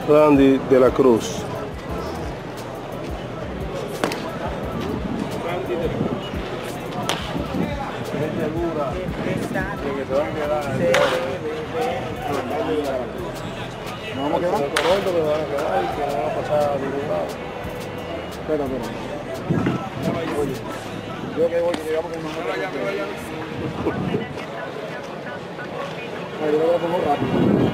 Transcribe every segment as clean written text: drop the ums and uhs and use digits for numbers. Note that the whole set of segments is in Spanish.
Randy de la Cruz. ¿No vamos a quedar? Correcto, que van a quedar y que no van a pasar a ningún lado. Espera. Oye, yo que voy, que llegamos con una moto. Yo lo voy a poner rápido.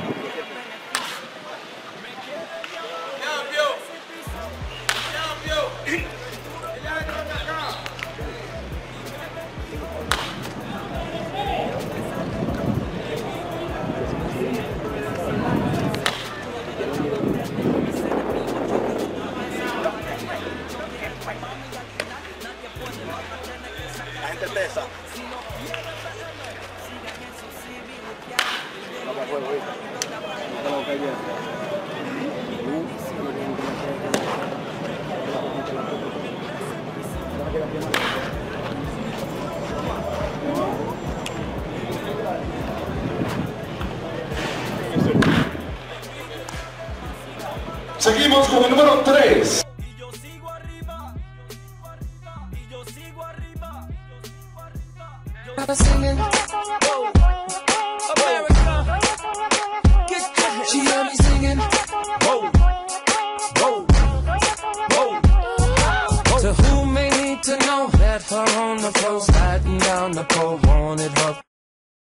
La gente pesa. Seguimos con el número 3. Y yo sigo arriba, y yo sigo arriba, Singing, America, she heard me singing. To who may need to know, met her on the floor, sliding down the pole, wanted her.